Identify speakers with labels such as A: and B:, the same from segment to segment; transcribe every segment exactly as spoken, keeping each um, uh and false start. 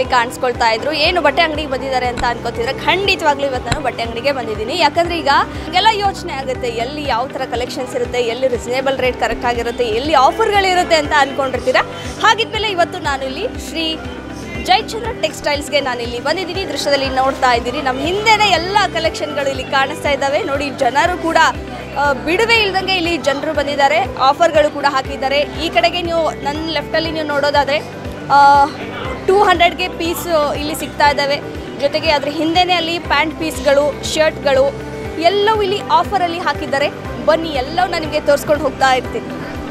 A: ಇಲ್ಲಿ ಕಾಣಿಸ್ಕೊಳ್ತಾ ಇದ್ರು. ಏನು ಬಟ್ಟೆ ಅಂಗಡಿಗೆ ಬಂದಿದ್ದಾರೆ ಅಂತ ಅನ್ಕೋತಿದ್ರೆ ಖಂಡಿತವಾಗ್ಲೂ ಇವತ್ತು ನಾನು ಬಟ್ಟೆ ಅಂಗಡಿಗೆ ಬಂದಿದ್ದೀನಿ. ಯಾಕಂದರೆ ಈಗ ಎಲ್ಲ ಯೋಚನೆ ಆಗುತ್ತೆ, ಎಲ್ಲಿ ಯಾವ ಥರ ಕಲೆಕ್ಷನ್ಸ್ ಇರುತ್ತೆ, ಎಲ್ಲಿ ರೀಸನೇಬಲ್ ರೇಟ್ ಕರೆಕ್ಟ್ ಆಗಿರುತ್ತೆ, ಎಲ್ಲಿ ಆಫರ್ಗಳಿರುತ್ತೆ ಅಂತ ಅಂದ್ಕೊಂಡಿರ್ತೀರ. ಹಾಗಿದ್ಮೇಲೆ ಇವತ್ತು ನಾನು ಇಲ್ಲಿ ಶ್ರೀ ಜಯಚಂದ್ರ ಟೆಕ್ಸ್ಟೈಲ್ಸ್ಗೆ ನಾನು ಇಲ್ಲಿ ಬಂದಿದ್ದೀನಿ. ದೃಶ್ಯದಲ್ಲಿ ನೋಡ್ತಾ ಇದ್ದೀನಿ, ನಮ್ಮ ಹಿಂದೆನೇ ಎಲ್ಲ ಕಲೆಕ್ಷನ್ಗಳು ಇಲ್ಲಿ ಕಾಣಿಸ್ತಾ ಇದ್ದಾವೆ. ನೋಡಿ, ಜನರು ಕೂಡ ಬಿಡುವೆ ಇಲ್ದಂಗೆ ಇಲ್ಲಿ ಜನರು ಬಂದಿದ್ದಾರೆ, ಆಫರ್ಗಳು ಕೂಡ ಹಾಕಿದ್ದಾರೆ. ಈ ಕಡೆಗೆ ನೀವು ನನ್ನ ಲೆಫ್ಟಲ್ಲಿ ನೀವು ನೋಡೋದಾದರೆ ಟೂ ಹಂಡ್ರೆಡ್ಗೆ ಪೀಸ್ ಇಲ್ಲಿ ಸಿಗ್ತಾ ಇದ್ದಾವೆ. ಜೊತೆಗೆ ಅದ್ರ ಹಿಂದೆನೇ ಅಲ್ಲಿ ಪ್ಯಾಂಟ್ ಪೀಸ್ಗಳು, ಶರ್ಟ್ಗಳು ಎಲ್ಲವೂ ಇಲ್ಲಿ ಆಫರಲ್ಲಿ ಹಾಕಿದ್ದಾರೆ. ಬನ್ನಿ, ಎಲ್ಲವೂ ನಾನು ನಿಮಗೆ ತೋರಿಸ್ಕೊಂಡು ಹೋಗ್ತಾ ಇರ್ತೀನಿ.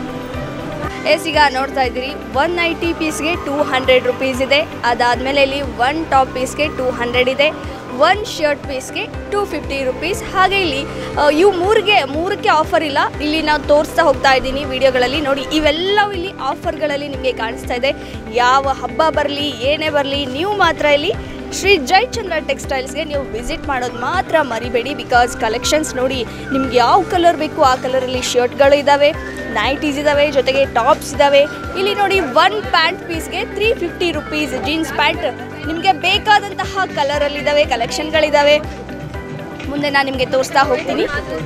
A: ಎಸ್, ಈಗ ನೋಡ್ತಾ ಇದ್ದೀರಿ, ಒನ್ ನೈಂಟಿ ಪೀಸ್ಗೆ ಟೂ ಹಂಡ್ರೆಡ್ ರುಪೀಸ್ ಇದೆ. ಅದಾದಮೇಲೆ ಇಲ್ಲಿ ಒನ್ ಟಾಪ್ ಪೀಸ್ಗೆ ಟೂ ಹಂಡ್ರೆಡ್ ಇದೆ, ಒನ್ ಶರ್ಟ್ ಪೀಸ್ಗೆ ಟೂ ಫಿಫ್ಟಿ ರುಪೀಸ್. ಹಾಗೆ ಇಲ್ಲಿ ಇವು ಮೂರಿಗೆ ಮೂರಕ್ಕೆ ಆಫರ್ ಇಲ್ಲ, ಇಲ್ಲಿ ನಾವು ತೋರಿಸ್ತಾ ಹೋಗ್ತಾ ಇದ್ದೀನಿ ವಿಡಿಯೋಗಳಲ್ಲಿ. ನೋಡಿ, ಇವೆಲ್ಲವೂ ಇಲ್ಲಿ ಆಫರ್ಗಳಲ್ಲಿ ನಿಮಗೆ ಕಾಣಿಸ್ತಾ ಇದೆ. ಯಾವ ಹಬ್ಬ ಬರಲಿ, ಏನೇ ಬರಲಿ, ನೀವು ಮಾತ್ರ ಇಲ್ಲಿ ಶ್ರೀ ಜಯಚಂದ್ರ ಟೆಕ್ಸ್ಟೈಲ್ಸ್ಗೆ ನೀವು ವಿಸಿಟ್ ಮಾಡೋದು ಮಾತ್ರ ಮರಿಬೇಡಿ. ಬಿಕಾಸ್ ಕಲೆಕ್ಷನ್ಸ್ ನೋಡಿ, ನಿಮ್ಗೆ ಯಾವ ಕಲರ್ ಬೇಕು ಆ ಕಲರಲ್ಲಿ ಶರ್ಟ್ಗಳು ಇದ್ದಾವೆ, ನೈಟೀಸ್ ಇದ್ದಾವೆ, ಜೊತೆಗೆ ಟಾಪ್ಸ್ ಇದ್ದಾವೆ. ಇಲ್ಲಿ ನೋಡಿ, ಒನ್ ಪ್ಯಾಂಟ್ ಪೀಸ್ಗೆ three fifty rupees. Jeans pant ನಿಮಗೆ ಬೇಕಾದಂತಹ ಕಲರಲ್ಲಿದ್ದಾವೆ, ಕಲೆಕ್ಷನ್ಗಳಿದ್ದಾವೆ. ಮುಂದೆ ನಾನು ನಿಮಗೆ ತೋರಿಸ್ತಾ ಹೋಗ್ತೀನಿ.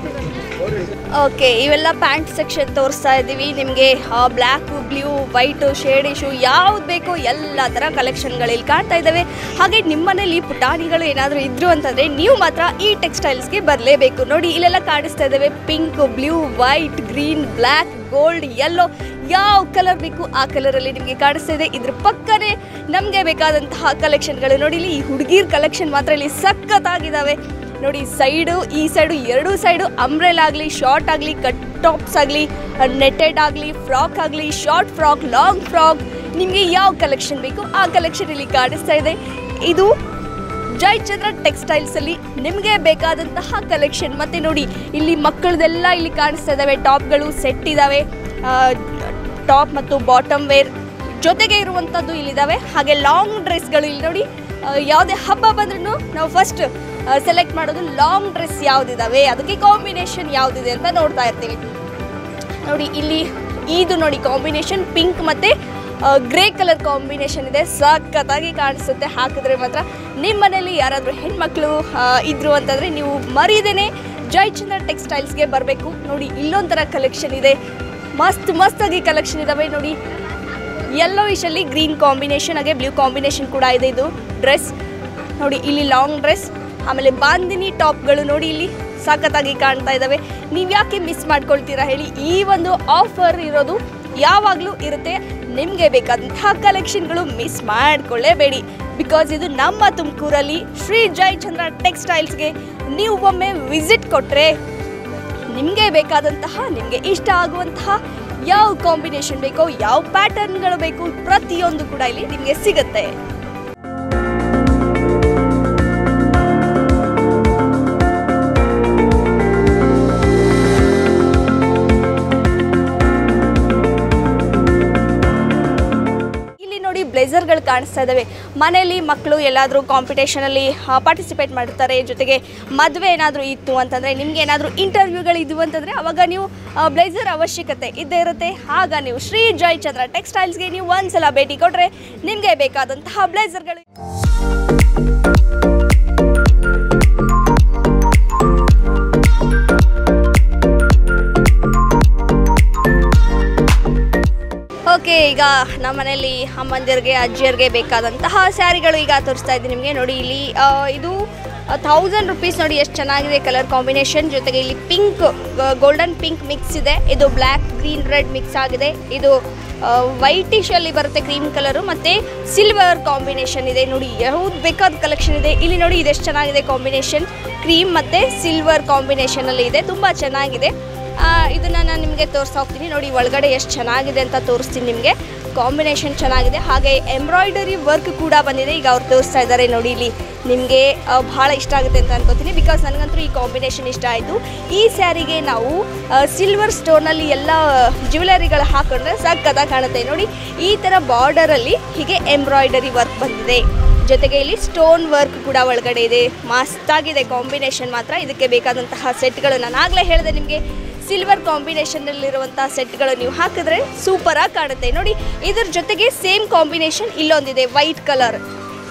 A: ಓಕೆ, ಇವೆಲ್ಲ ಪ್ಯಾಂಟ್ ಸೆಕ್ಷನ್ ತೋರಿಸ್ತಾ ಇದ್ದೀವಿ ನಿಮಗೆ. Black, blue, white, shade issue ಯಾವ್ದು ಬೇಕೋ ಎಲ್ಲ ಥರ ಕಲೆಕ್ಷನ್ಗಳಲ್ಲಿ ಕಾಣ್ತಾ ಇದ್ದಾವೆ. ಹಾಗೆ ನಿಮ್ಮನೇಲಿ ಪುಟಾಣಿಗಳು ಏನಾದರೂ ಇದ್ರು ಅಂತಂದರೆ ನೀವು ಮಾತ್ರ ಈ ಟೆಕ್ಸ್ಟೈಲ್ಸ್ಗೆ ಬರಲೇಬೇಕು. ನೋಡಿ, ಇಲ್ಲೆಲ್ಲ ಕಾಣಿಸ್ತಾ ಇದ್ದಾವೆ, pink, blue, white, green, black, gold, yellow, ಯಾವ ಕಲರ್ ಬೇಕು ಆ ಕಲರಲ್ಲಿ ನಿಮಗೆ ಕಾಣಿಸ್ತಾ ಇದೆ. ಇದ್ರ ಪಕ್ಕನೇ ನಮಗೆ ಬೇಕಾದಂತಹ ಕಲೆಕ್ಷನ್ಗಳು. ನೋಡಿ, ಇಲ್ಲಿ ಈ ಹುಡುಗಿರ್ ಕಲೆಕ್ಷನ್ ಮಾತ್ರ ಇಲ್ಲಿ ಸಖತ್ತಾಗಿದ್ದಾವೆ. ನೋಡಿ, ಸೈಡು ಈ ಸೈಡು ಎರಡೂ ಸೈಡು ಅಂಬ್ರೆಲ್ ಆಗಲಿ, ಶಾರ್ಟ್ ಆಗಲಿ, ಕಟ್ ಟಾಪ್ಸ್ ಆಗಲಿ, ನೆಟೆಡ್ ಆಗಲಿ, ಫ್ರಾಕ್ ಆಗಲಿ, ಶಾರ್ಟ್ ಫ್ರಾಕ್, ಲಾಂಗ್ ಫ್ರಾಕ್, ನಿಮಗೆ ಯಾವ ಕಲೆಕ್ಷನ್ ಬೇಕು ಆ ಕಲೆಕ್ಷನ್ ಇಲ್ಲಿ ಕಾಣಿಸ್ತಾ ಇದೆ. ಇದು ಜಯಚಂದ್ರ ಟೆಕ್ಸ್ಟೈಲ್ಸಲ್ಲಿ ನಿಮಗೆ ಬೇಕಾದಂತಹ ಕಲೆಕ್ಷನ್. ಮತ್ತು ನೋಡಿ, ಇಲ್ಲಿ ಮಕ್ಕಳದೆಲ್ಲ ಇಲ್ಲಿ ಕಾಣಿಸ್ತಾ ಇದ್ದಾವೆ. ಟಾಪ್ಗಳು ಸೆಟ್ ಇದ್ದಾವೆ, ಟಾಪ್ ಮತ್ತು ಬಾಟಮ್ ವೇರ್ ಜೊತೆಗೆ ಇರುವಂಥದ್ದು ಇಲ್ಲಿದ್ದಾವೆ. ಹಾಗೆ ಲಾಂಗ್ ಡ್ರೆಸ್ಗಳು ಇಲ್ಲಿ ನೋಡಿ, ಯಾವುದೇ ಹಬ್ಬ ಬಂದ್ರೂ ನಾವು ಫಸ್ಟ್ ಸೆಲೆಕ್ಟ್ ಮಾಡೋದು ಲಾಂಗ್ ಡ್ರೆಸ್ ಯಾವುದಿದ್ದಾವೆ, ಅದಕ್ಕೆ ಕಾಂಬಿನೇಷನ್ ಯಾವುದಿದೆ ಅಂತ ನೋಡ್ತಾ ಇರ್ತೀವಿ. ನೋಡಿ, ಇಲ್ಲಿ ಇದು ನೋಡಿ ಕಾಂಬಿನೇಷನ್ ಪಿಂಕ್ ಮತ್ತು ಗ್ರೇ ಕಲರ್ ಕಾಂಬಿನೇಷನ್ ಇದೆ. ಸಖತ್ತಾಗಿ ಕಾಣಿಸುತ್ತೆ. ಹಾಕಿದ್ರೆ ಮಾತ್ರ ನಿಮ್ಮ ಮನೇಲಿ ಯಾರಾದರೂ ಹೆಣ್ಮಕ್ಳು ಇದ್ರು ಅಂತಂದರೆ ನೀವು ಮರೀದೇನೆ ಜಯಚಂದ್ರ ಟೆಕ್ಸ್ಟೈಲ್ಸ್ಗೆ ಬರಬೇಕು. ನೋಡಿ, ಇಲ್ಲೊಂಥರ ಕಲೆಕ್ಷನ್ ಇದೆ, ಮಸ್ತ್ ಮಸ್ತಾಗಿ ಕಲೆಕ್ಷನ್ ಇದ್ದಾವೆ. ನೋಡಿ, ಯೆಲ್ಲೋ ವಿಷಲ್ಲಿ ಗ್ರೀನ್ ಕಾಂಬಿನೇಷನ್, ಹಾಗೆ ಬ್ಲೂ ಕಾಂಬಿನೇಷನ್ ಕೂಡ ಇದೆ. ಇದು ಡ್ರೆಸ್ ನೋಡಿ, ಇಲ್ಲಿ ಲಾಂಗ್ ಡ್ರೆಸ್, ಆಮೇಲೆ ಬಾಂದಿನಿ ಟಾಪ್ಗಳು ನೋಡಿ ಇಲ್ಲಿ ಸಖತ್ತಾಗಿ ಕಾಣ್ತಾ ಇದ್ದಾವೆ. ನೀವು ಯಾಕೆ ಮಿಸ್ ಮಾಡ್ಕೊಳ್ತೀರಾ ಹೇಳಿ? ಈ ಒಂದು ಆಫರ್ ಇರೋದು ಯಾವಾಗಲೂ ಇರುತ್ತೆ. ನಿಮಗೆ ಬೇಕಾದಂತಹ ಕಲೆಕ್ಷನ್ಗಳು ಮಿಸ್ ಮಾಡಿಕೊಳ್ಳೇಬೇಡಿ. ಬಿಕಾಸ್ ಇದು ನಮ್ಮ ತುಮಕೂರಲ್ಲಿ ಶ್ರೀ ಜಯಚಂದ್ರ ಟೆಕ್ಸ್ಟೈಲ್ಸ್ಗೆ ನೀವು ಒಮ್ಮೆ ವಿಸಿಟ್ ಕೊಟ್ಟರೆ ನಿಮಗೆ ಬೇಕಾದಂತಹ, ನಿಮಗೆ ಇಷ್ಟ ಆಗುವಂತಹ ಯಾವ ಕಾಂಬಿನೇಷನ್ ಬೇಕೋ, ಯಾವ ಪ್ಯಾಟರ್ನ್ಗಳು ಬೇಕು, ಪ್ರತಿಯೊಂದು ಕೂಡ ಇಲ್ಲಿ ನಿಮಗೆ ಸಿಗುತ್ತೆ. ಬ್ಲೇಸರ್ಗಳು ಕಾಣಿಸ್ತಾ ಇದ್ದಾವೆ. ಮನೆಯಲ್ಲಿ ಮಕ್ಕಳು ಎಲ್ಲಾದರೂ ಕಾಂಪಿಟೇಷನಲ್ಲಿ ಪಾರ್ಟಿಸಿಪೇಟ್ ಮಾಡ್ತಾರೆ, ಜೊತೆಗೆ ಮದುವೆ ಏನಾದರೂ ಇತ್ತು ಅಂತಂದರೆ, ನಿಮ್ಗೆ ಏನಾದರೂ ಇಂಟರ್ವ್ಯೂಗಳು ಇದ್ವು ಅಂತಂದರೆ ಅವಾಗ ನೀವು ಬ್ಲೇಸರ್ ಅವಶ್ಯಕತೆ ಇದ್ದೇ ಇರುತ್ತೆ. ಆಗ ನೀವು ಶ್ರೀ ಜಯಚಂದ್ರ ಟೆಕ್ಸ್ಟೈಲ್ಸ್ಗೆ ನೀವು ಒಂದ್ಸಲ ಭೇಟಿ ಕೊಟ್ಟರೆ ನಿಮಗೆ ಬೇಕಾದಂತಹ ಬ್ಲೇಸರ್ಗಳು. ಓಕೆ, ಈಗ ನಮ್ಮ ಮನೆಯಲ್ಲಿ ಅಮ್ಮಂದಿರಿಗೆ, ಅಜ್ಜಿಯರಿಗೆ ಬೇಕಾದಂತಹ ಸ್ಯಾರಿಗಳು ಈಗ ತೋರಿಸ್ತಾ ಇದ್ದೀನಿ ನಿಮಗೆ. ನೋಡಿ, ಇಲ್ಲಿ ಇದು ಥೌಸಂಡ್ ರುಪೀಸ್. ನೋಡಿ ಎಷ್ಟು ಚೆನ್ನಾಗಿದೆ ಕಲರ್ ಕಾಂಬಿನೇಷನ್. ಜೊತೆಗೆ ಇಲ್ಲಿ ಪಿಂಕ್, ಗೋಲ್ಡನ್ ಪಿಂಕ್ ಮಿಕ್ಸ್ ಇದೆ. ಇದು ಬ್ಲ್ಯಾಕ್, ಗ್ರೀನ್, ರೆಡ್ ಮಿಕ್ಸ್ ಆಗಿದೆ. ಇದು ವೈಟಿಶಲ್ಲಿ ಬರುತ್ತೆ ಕ್ರೀಮ್ ಕಲರು, ಮತ್ತು ಸಿಲ್ವರ್ ಕಾಂಬಿನೇಷನ್ ಇದೆ. ನೋಡಿ, ಯಾವ್ದು ಬೇಕಾದ ಕಲೆಕ್ಷನ್ ಇದೆ ಇಲ್ಲಿ. ನೋಡಿ, ಇದೆಷ್ಟು ಚೆನ್ನಾಗಿದೆ ಕಾಂಬಿನೇಷನ್, ಕ್ರೀಮ್ ಮತ್ತು ಸಿಲ್ವರ್ ಕಾಂಬಿನೇಷನಲ್ಲಿ ಇದೆ, ತುಂಬ ಚೆನ್ನಾಗಿದೆ. ಇದನ್ನು ನಾನು ನಿಮಗೆ ತೋರಿಸ್ತಾ ಹೋಗ್ತೀನಿ. ನೋಡಿ, ಒಳಗಡೆ ಎಷ್ಟು ಚೆನ್ನಾಗಿದೆ ಅಂತ ತೋರಿಸ್ತೀನಿ ನಿಮಗೆ. ಕಾಂಬಿನೇಷನ್ ಚೆನ್ನಾಗಿದೆ, ಹಾಗೆ ಎಂಬ್ರಾಯ್ಡರಿ ವರ್ಕ್ ಕೂಡ ಬಂದಿದೆ. ಈಗ ಅವ್ರು ತೋರಿಸ್ತಾ ಇದ್ದಾರೆ ನೋಡಿ, ಇಲ್ಲಿ ನಿಮಗೆ ಭಾಳ ಇಷ್ಟ ಆಗುತ್ತೆ ಅಂತ ಅನ್ಕೋತೀನಿ. ಬಿಕಾಸ್ ನನಗಂತೂ ಈ ಕಾಂಬಿನೇಷನ್ ಇಷ್ಟ ಆಯಿತು. ಈ ಸ್ಯಾರಿಗೆ ನಾವು ಸಿಲ್ವರ್ ಸ್ಟೋನಲ್ಲಿ ಎಲ್ಲ ಜ್ಯುವೆಲರಿಗಳು ಹಾಕೊಂಡ್ರೆ ಸಖತ್ತಾಗಿ ಕಾಣುತ್ತೆ. ನೋಡಿ, ಈ ಥರ ಬಾರ್ಡರಲ್ಲಿ ಹೀಗೆ ಎಂಬ್ರಾಯ್ಡರಿ ವರ್ಕ್ ಬಂದಿದೆ. ಜೊತೆಗೆ ಇಲ್ಲಿ ಸ್ಟೋನ್ ವರ್ಕ್ ಕೂಡ ಒಳಗಡೆ ಇದೆ. ಮಸ್ತಾಗಿದೆ ಕಾಂಬಿನೇಷನ್ ಮಾತ್ರ. ಇದಕ್ಕೆ ಬೇಕಾದಂತಹ ಸೆಟ್ಗಳು ನಾನು ಆಗಲೇ ಹೇಳಿದೆ ನಿಮಗೆ, ಸಿಲ್ವರ್ ಕಾಂಬಿನೇಷನ್ನಲ್ಲಿರುವಂಥ ಸೆಟ್ಗಳು ನೀವು ಹಾಕಿದ್ರೆ ಸೂಪರಾಗಿ ಕಾಣುತ್ತೆ. ನೋಡಿ, ಇದ್ರ ಜೊತೆಗೆ ಸೇಮ್ ಕಾಂಬಿನೇಷನ್ ಇಲ್ಲೊಂದಿದೆ, ವೈಟ್ ಕಲರ್.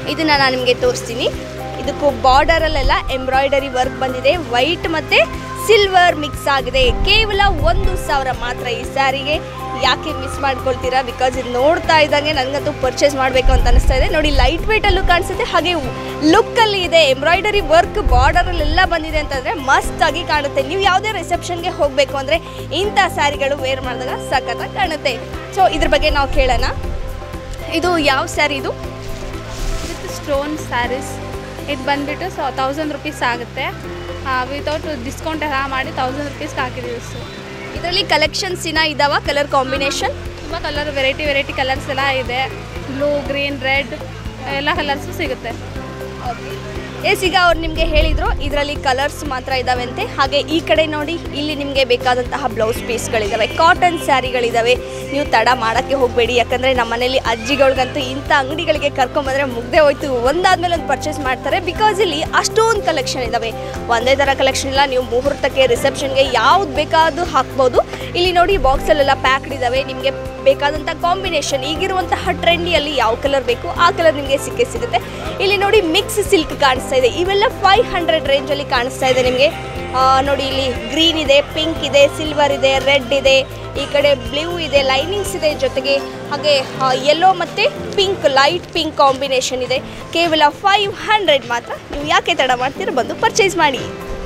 A: ಇದನ್ನು ನಾನು ನಿಮಗೆ ತೋರಿಸ್ತೀನಿ. ಇದಕ್ಕೂ ಬಾರ್ಡರಲ್ಲೆಲ್ಲ ಎಂಬ್ರಾಯ್ಡರಿ ವರ್ಕ್ ಬಂದಿದೆ, ವೈಟ್ ಮತ್ತು ಸಿಲ್ವರ್ ಮಿಕ್ಸ್ ಆಗಿದೆ. ಕೇವಲ ಒಂದು ಸಾವಿರ ಮಾತ್ರ ಈ ಸ್ಯಾರಿಗೆ. ಯಾಕೆ ಮಿಸ್ ಮಾಡ್ಕೊಳ್ತೀರಾ? ಬಿಕಾಸ್ ಇದು ನೋಡ್ತಾ ಇದ್ದಂಗೆ ನನಗಂತೂ ಪರ್ಚೇಸ್ ಮಾಡಬೇಕು ಅಂತ ಅನಿಸ್ತಾ ಇದೆ. ನೋಡಿ, ಲೈಟ್ ವೆಯ್ಟಲ್ಲೂ ಕಾಣಿಸುತ್ತೆ, ಹಾಗೆ ಲುಕ್ಕಲ್ಲಿ ಇದೆ. ಎಂಬ್ರಾಯ್ಡರಿ ವರ್ಕ್ ಬಾರ್ಡರಲ್ಲೆಲ್ಲ ಬಂದಿದೆ ಅಂತಂದರೆ ಮಸ್ತಾಗಿ ಕಾಣುತ್ತೆ. ನೀವು ಯಾವುದೇ ರಿಸೆಪ್ಷನ್ಗೆ ಹೋಗಬೇಕು ಅಂದರೆ ಇಂಥ ಸ್ಯಾರಿಗಳು ವೇರ್ ಮಾಡಿದಾಗ ಸಖತ್ತಾಗಿ ಕಾಣುತ್ತೆ. ಸೊ ಇದ್ರ ಬಗ್ಗೆ ನಾವು ಕೇಳೋಣ. ಇದು ಯಾವ ಸ್ಯಾರಿ? ಇದು
B: ವಿತ್ ಸ್ಟೋನ್ ಸ್ಯಾರೀಸ್. ಇದು ಬಂದುಬಿಟ್ಟು ಸೊ ತೌಸಂಡ್ ರುಪೀಸ್ ಆಗುತ್ತೆ. ವಿತೌಟ್ ಡಿಸ್ಕೌಂಟ್ ಎಲ್ಲ ಮಾಡಿ ತೌಸಂಡ್ ರುಪೀಸ್ಗೆ ಹಾಕಿದ್ದೀವಿ. ಸೊ
A: ಇದರಲ್ಲಿ ಕಲೆಕ್ಷನ್ಸ್ ಇನ್ನ ಇದಾವ? ಕಲರ್ ಕಾಂಬಿನೇಷನ್
B: ತುಂಬ ಕಲರ್ ವೆರೈಟಿ ವೆರೈಟಿ ಕಲರ್ಸ್ ಎಲ್ಲ ಇದೆ. ಬ್ಲೂ, ಗ್ರೀನ್, ರೆಡ್ ಎಲ್ಲ ಕಲರ್ಸು ಸಿಗುತ್ತೆ.
A: ಓಕೆ ಎಸ್, ಈಗ ಅವ್ರು ನಿಮಗೆ ಹೇಳಿದರು ಇದರಲ್ಲಿ ಕಲರ್ಸ್ ಮಾತ್ರ ಇದ್ದಾವೆ ಅಂತೆ. ಹಾಗೆ ಈ ಕಡೆ ನೋಡಿ, ಇಲ್ಲಿ ನಿಮಗೆ ಬೇಕಾದಂತಹ ಬ್ಲೌಸ್ ಪೀಸ್ಗಳಿದ್ದಾವೆ, ಕಾಟನ್ ಸ್ಯಾರಿಗಳಿದ್ದಾವೆ. ನೀವು ತಡ ಮಾಡೋಕ್ಕೆ ಹೋಗಬೇಡಿ, ಯಾಕಂದರೆ ನಮ್ಮ ಮನೇಲಿ ಅಜ್ಜಿಗಳಿಗಂತೂ ಇಂಥ ಅಂಗಡಿಗಳಿಗೆ ಕರ್ಕೊಂಬಂದರೆ ಮುಗ್ದೇ ಹೋಯ್ತು, ಒಂದಾದ್ಮೇಲೆ ಒಂದು ಪರ್ಚೇಸ್ ಮಾಡ್ತಾರೆ. ಬಿಕಾಸ್ ಇಲ್ಲಿ ಅಷ್ಟೊಂದು ಕಲೆಕ್ಷನ್ ಇದ್ದಾವೆ. ಒಂದೇ ಥರ ಕಲೆಕ್ಷನ್ ಇಲ್ಲ. ನೀವು ಮುಹೂರ್ತಕ್ಕೆ, ರಿಸೆಪ್ಷನ್ಗೆ ಯಾವ್ದು ಬೇಕಾದರೂ ಹಾಕ್ಬೋದು. ಇಲ್ಲಿ ನೋಡಿ, ಬಾಕ್ಸಲ್ಲೆಲ್ಲ ಪ್ಯಾಕ್ಡ್ ಇದ್ದಾವೆ. ನಿಮಗೆ ಬೇಕಾದಂಥ ಕಾಂಬಿನೇಷನ್ ಈಗಿರುವಂತಹ ಟ್ರೆಂಡಿಯಲ್ಲಿ ಯಾವ ಕಲರ್ ಬೇಕು ಆ ಕಲರ್ ನಿಮಗೆ ಸಿಕ್ಕೇ ಸಿಗುತ್ತೆ. ಇಲ್ಲಿ ನೋಡಿ, ಮಿಕ್ಸ್ ಸಿಲ್ಕ್ ಕಾಣಿಸ್ತಾ ಇದೆ. ಇವೆಲ್ಲ ಫೈವ್ ಹಂಡ್ರೆಡ್ ರೇಂಜಲ್ಲಿ ಕಾಣಿಸ್ತಾ ಇದೆ ನಿಮಗೆ. ನೋಡಿ, ಇಲ್ಲಿ ಗ್ರೀನ್ ಇದೆ, ಪಿಂಕ್ ಇದೆ, ಸಿಲ್ವರ್ ಇದೆ, ರೆಡ್ ಇದೆ, ಈ ಕಡೆ ಬ್ಲೂ ಇದೆ, ಲೈನಿಂಗ್ಸ್ ಇದೆ, ಜೊತೆಗೆ ಹಾಗೆ ಯೆಲ್ಲೋ ಮತ್ತು ಪಿಂಕ್, ಲೈಟ್ ಪಿಂಕ್ ಕಾಂಬಿನೇಷನ್ ಇದೆ. ಕೇವಲ ಫೈವ್ ಹಂಡ್ರೆಡ್ ಮಾತ್ರ. ನೀವು ಯಾಕೆ ತಡ ಮಾಡ್ತೀರ? ಬಂದು ಪರ್ಚೇಸ್ ಮಾಡಿ.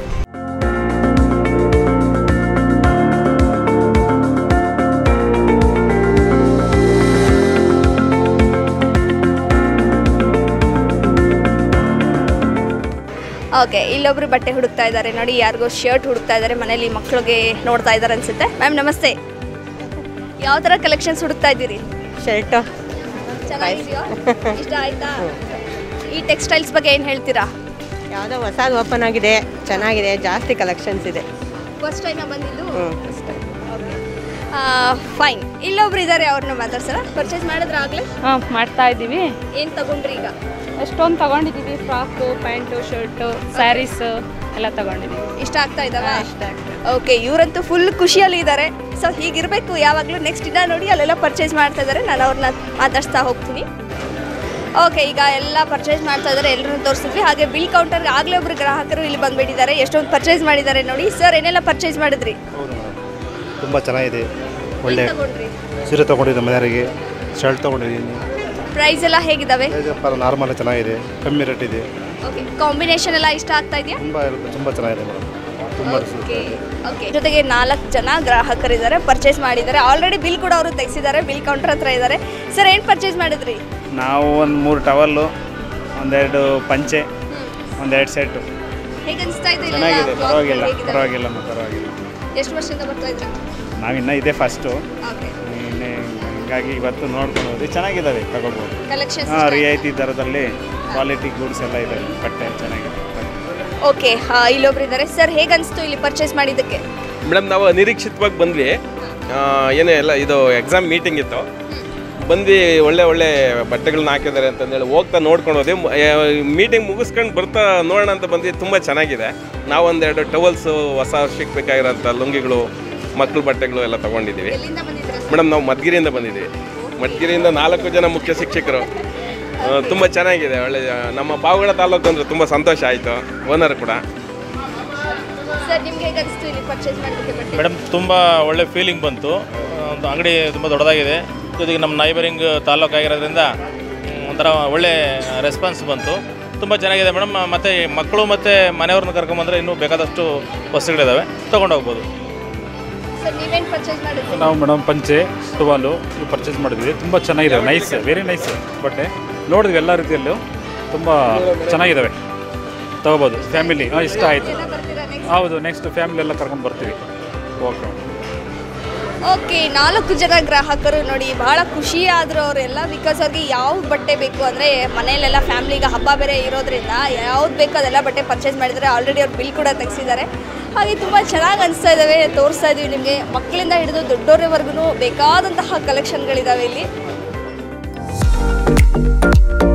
A: ಓಕೆ, ಇಲ್ಲೊಬ್ರು ಬಟ್ಟೆ ಹುಡುಕ್ತಾ ಇದ್ದಾರೆ. ನೋಡಿ, ಯಾರಿಗೋ ಶರ್ಟ್ ಹುಡುಕ್ತಾ ಇದ್ದಾರೆ, ಮನೇಲಿ ಮಕ್ಕಳಿಗೆ ನೋಡ್ತಾ ಇದ್ದಾರೆ ಅನ್ಸುತ್ತೆ. ಮ್ಯಾಮ್ ನಮಸ್ತೆ, ಯಾವ ಥರ ಕಲೆಕ್ಷನ್ಸ್ ಹುಡುಕ್ತಾ ಇದ್ದೀರಿ?
C: ಶರ್ಟು
A: ಚೆನ್ನಾಗಿದೆಯೋ? ಇಷ್ಟ ಆಯ್ತಾ? ಈ ಟೆಕ್ಸ್ಟೈಲ್ಸ್ ಬಗ್ಗೆ ಏನು ಹೇಳ್ತೀರಾ?
C: ಯಾವುದೋ ಹೊಸದು ಓಪನ್ ಆಗಿದೆ, ಚೆನ್ನಾಗಿದೆ, ಜಾಸ್ತಿ ಕಲೆಕ್ಷನ್ಸ್ ಇದೆ.
A: ಫಸ್ಟ್ ಟೈಮ್ ಬಂದಿದ್ದು?
C: ಅಷ್ಟೇ.
A: ಫೈನ್. ಇಲ್ಲೊಬ್ರು ಇದ್ದಾರೆ, ಅವ್ರನ್ನ ಮಾತಾಡ್ಸೋಣ. ಪರ್ಚೇಸ್ ಮಾಡಿದ್ರೆ ಆಗಲೇ?
B: ಹಾಂ, ಮಾಡ್ತಾ ಇದ್ದೀವಿ.
A: ಏನು ತಗೊಂಡ್ರಿ ಈಗ?
B: ಎಷ್ಟೊಂದು ತೊಗೊಂಡಿದ್ದೀವಿ. ಫ್ರಾಕು, ಪ್ಯಾಂಟು, ಶರ್ಟು, ಸ್ಯಾರೀಸು ಎಲ್ಲ ತೊಗೊಂಡಿದ್ದೀವಿ.
A: ಇಷ್ಟ ಆಗ್ತಾ ಇದ್ದಾವೆ?
B: ಇಷ್ಟ ಆಗ್ತದೆ.
A: ಓಕೆ, ಇವರಂತೂ ಫುಲ್ ಖುಷಿಯಲ್ಲಿ ಇದ್ದಾರೆ. ಸೊ ಹೀಗಿರಬೇಕು ಯಾವಾಗಲೂ. ನೆಕ್ಸ್ಟ್ ಇನ್ನ ನೋಡಿ, ಅಲ್ಲೆಲ್ಲ ಪರ್ಚೇಸ್ ಮಾಡ್ತಾ ಇದ್ದಾರೆ, ನಾನು ಅವ್ರನ್ನ ಮಾತಾಡ್ಸ್ತಾ ಹೋಗ್ತೀನಿ. ಓಕೆ, ಈಗ ಎಲ್ಲ ಪರ್ಚೇಸ್ ಮಾಡ್ತಾ ಇದ್ದಾರೆ, ಎಲ್ಲರೂ ತೋರಿಸಿದ್ವಿ. ಹಾಗೆ ಬಿಲ್ ಕೌಂಟರ್ಗೆ ಆಗಲೇ ಒಬ್ರು ಗ್ರಾಹಕರು ಇಲ್ಲಿ ಬಂದುಬಿಟ್ಟಿದ್ದಾರೆ. ಎಷ್ಟೊಂದು ಪರ್ಚೇಸ್ ಮಾಡಿದ್ದಾರೆ ನೋಡಿ. ಸರ್, ಏನೆಲ್ಲ ಪರ್ಚೇಸ್ ಮಾಡಿದ್ರಿ?
D: ತುಂಬ ಚೆನ್ನಾಗಿದೆ. ಒಳ್ಳೆ
A: ತಗೊಂಡ್ರಿ?
D: ಸೀರೆ ತೊಗೊಂಡಿದ್ದೆ, ಮನೆಯವರಿಗೆ ಶರ್ಟ್ ತೊಗೊಂಡಿದ್ದೀನಿ.
A: ಪ್ರೈಸ್ ಎಲ್ಲ ಹೇಗಿದ್ದಾವೆ?
D: ನಾರ್ಮಲ್ ಚೆನ್ನಾಗಿದೆ, ಕಮ್ಮಿ ರೇಟ್ ಇದೆ.
A: ಓಕೆ, ಕಾಂಬಿನೇಷನ್ ಎಲ್ಲ ಇಷ್ಟ ಆಗ್ತಾ ಇದೆಯಾ?
D: ತುಂಬ ತುಂಬ ಚೆನ್ನಾಗಿದೆ ಮೇಡಮ್, ತುಂಬ.
A: ಓಕೆ ಓಕೆ ಜೊತೆಗೆ ನಾಲ್ಕು ಜನ ಗ್ರಾಹಕರಿದ್ದಾರೆ, ಪರ್ಚೇಸ್ ಮಾಡಿದ್ದಾರೆ. ಆಲ್ರೆಡಿ ಬಿಲ್ ಕೂಡ ಅವರು ತೆಗೆಸಿದ್ದಾರೆ, ಬಿಲ್ ಕೌಂಟರ್ ಹತ್ರ ಇದ್ದಾರೆ. ಸರ್, ಏನು ಪರ್ಚೇಸ್ ಮಾಡಿದ್ರಿ?
E: ನಾವು ಒಂದು ಮೂರು ಟವಲ್ಲು, ಒಂದೆರಡು ಪಂಚೆ, ಒಂದೆರಡು ಸೆಟ್ಟು.
A: ಹೇಗೆ ಅನಿಸ್ತಾ ಇದೆ?
E: ಚೆನ್ನಾಗಿದೆ, ಪರವಾಗಿಲ್ಲ ಪರವಾಗಿಲ್ಲ ಪರವಾಗಿಲ್ಲ.
A: ಎಷ್ಟು ವರ್ಷದಿಂದ ಬರ್ತಾ ಇದ್ರಿ?
E: ನಾವಿನ್ನೂ ಇದೇ ಫಸ್ಟು,
A: ಓಕೆ.
E: ಹೀಗಾಗಿ ಇವತ್ತು ನೋಡ್ಕೊಂಡು ಹೋದ್ವಿ. ಚೆನ್ನಾಗಿದ್ದಾವೆ, ತಗೋಬೋದು.
A: ಕಲೆಕ್ಷನ್ಸ್
E: ಹಾಂ, ರಿಯಾಯಿತಿ ದರದಲ್ಲಿ ಕ್ವಾಲಿಟಿ ಗೂಡ್ಸ್ ಎಲ್ಲ ಇದೆ, ಬಟ್ಟೆ ಚೆನ್ನಾಗಿದೆ.
A: ಓಕೆ, ಇಲ್ಲೊಬ್ರು ಇದ್ದಾರೆ. ಸರ್, ಹೇಗೆ ಅನಿಸ್ತು ಇಲ್ಲಿ ಪರ್ಚೇಸ್ ಮಾಡಿದ್ದಕ್ಕೆ?
F: ಮೇಡಮ್, ನಾವು ಅನಿರೀಕ್ಷಿತವಾಗಿ ಬಂದ್ವಿ. ಏನೇ ಎಲ್ಲ ಇದು ಎಕ್ಸಾಮ್ ಮೀಟಿಂಗ್ ಇತ್ತು, ಬಂದು ಒಳ್ಳೆ ಒಳ್ಳೆ ಬಟ್ಟೆಗಳನ್ನ ಹಾಕಿದ್ದಾರೆ ಅಂತಂದೇಳಿ ಹೋಗ್ತಾ ನೋಡ್ಕೊಂಡು ಹೋದ್ವಿ. ಮೀಟಿಂಗ್ ಮುಗಿಸ್ಕೊಂಡು ಬರ್ತಾ ನೋಡೋಣ ಅಂತ ಬಂದ್ವಿ. ತುಂಬ ಚೆನ್ನಾಗಿದೆ. ನಾವು ಒಂದೆರಡು ಟವಲ್ಸು, ಹೊಸ ವರ್ಷಕ್ಕೆ ಬೇಕಾಗಿರೋಂಥ ಲುಂಗಿಗಳು, ಮಕ್ಕಳ ಬಟ್ಟೆಗಳು ಎಲ್ಲ ತೊಗೊಂಡಿದ್ದೀವಿ. ಮೇಡಮ್, ನಾವು ಮಧುಗಿರಿಯಿಂದ ಬಂದಿದ್ದೀವಿ. ಮಧುಗಿರಿಯಿಂದ ನಾಲ್ಕು ಜನ ಮುಖ್ಯ ಶಿಕ್ಷಕರು. ತುಂಬ ಚೆನ್ನಾಗಿದೆ. ಒಳ್ಳೆ ನಮ್ಮ ಪಾವಗಡ ತಾಲೂಕು ಅಂದರೆ ತುಂಬ ಸಂತೋಷ ಆಯಿತು, ಓನರ್ ಕೂಡ.
A: ಸರ್, ನಿಮ್ಗೆ ಹೇಗೆ ಅನಿಸ್ತು ಇಲ್ಲಿ ಪರ್ಚೇಸ್ ಮಾಡೋದಕ್ಕೆ?
G: ಮೇಡಮ್, ತುಂಬ ಒಳ್ಳೆ ಫೀಲಿಂಗ್ ಬಂತು. ಒಂದು ಅಂಗಡಿ ತುಂಬ ದೊಡ್ಡದಾಗಿದೆ, ಜೊತೆಗೆ ನಮ್ಮ ನೈಬರಿಂಗ್ ತಾಲೂಕು ಆಗಿರೋದ್ರಿಂದ ಒಂಥರ ಒಳ್ಳೆ ರೆಸ್ಪಾನ್ಸ್ ಬಂತು. ತುಂಬ ಚೆನ್ನಾಗಿದೆ ಮೇಡಮ್. ಮತ್ತು ಮಕ್ಕಳು ಮತ್ತು ಮನೆಯವ್ರನ್ನ ಕರ್ಕೊಂಬಂದರೆ ಇನ್ನೂ ಬೇಕಾದಷ್ಟು ವಸ್ತುಗಳಿದ್ದಾವೆ, ತೊಗೊಂಡು ಹೋಗ್ಬೋದು.
A: ಸರ್, ನೀವೇನು ಪರ್ಚೇಸ್ ಮಾಡಿದ್ರಿ?
H: ನಾವು ಮೇಡಮ್ ಪಂಚೆ, ಟುವಾಲು ಪರ್ಚೇಸ್ ಮಾಡಿದ್ವಿ. ತುಂಬ ಚೆನ್ನಾಗಿದೆ, ನೈಸ್, ವೆರಿ ನೈಸ್ ಬಟ್ಟೆ. ನೋಡಿದ್ವಿ ಎಲ್ಲ ರೀತಿಯಲ್ಲೂ, ತುಂಬ ಚೆನ್ನಾಗಿದ್ದಾವೆ, ತೊಗೋಬೋದು. ಫ್ಯಾಮಿಲಿ ಹಾಂ, ಇಷ್ಟ ಆಯಿತು. ಹೌದು, ನೆಕ್ಸ್ಟ್ ಫ್ಯಾಮಿಲಿ ಎಲ್ಲ ಕರ್ಕೊಂಡು ಬರ್ತೀವಿ. ಓಕೆ
A: ಓಕೆ, ನಾಲ್ಕು ಜನ ಗ್ರಾಹಕರು ನೋಡಿ ಬಹಳ ಖುಷಿಯಾದರು ಅವರೆಲ್ಲ. ಬಿಕಾಸ್ ಅವ್ರಿಗೆ ಯಾವ ಬಟ್ಟೆ ಬೇಕು ಅಂದರೆ ಮನೆಯಲ್ಲೆಲ್ಲ ಫ್ಯಾಮ್ಲಿಗೆ ಹಬ್ಬ ಬೇರೆ ಇರೋದ್ರಿಂದ ಯಾವ್ದು ಬೇಕೋ ಅದೆಲ್ಲ ಬಟ್ಟೆ ಪರ್ಚೇಸ್ ಮಾಡಿದರೆ. ಆಲ್ರೆಡಿ ಅವ್ರು ಬಿಲ್ ಕೂಡ ತೆಗೆಸಿದ್ದಾರೆ. ಹಾಗೆ ತುಂಬ ಚೆನ್ನಾಗಿ ಅನಿಸ್ತಾ ಇದ್ದಾವೆ, ತೋರಿಸ್ತಾ ಇದ್ದೀವಿ ನಿಮಗೆ. ಮಕ್ಕಳಿಂದ ಹಿಡಿದು ದೊಡ್ಡವರವರೆಗೂ ಬೇಕಾದಂತಹ ಕಲೆಕ್ಷನ್ಗಳಿದ್ದಾವೆ ಇಲ್ಲಿ.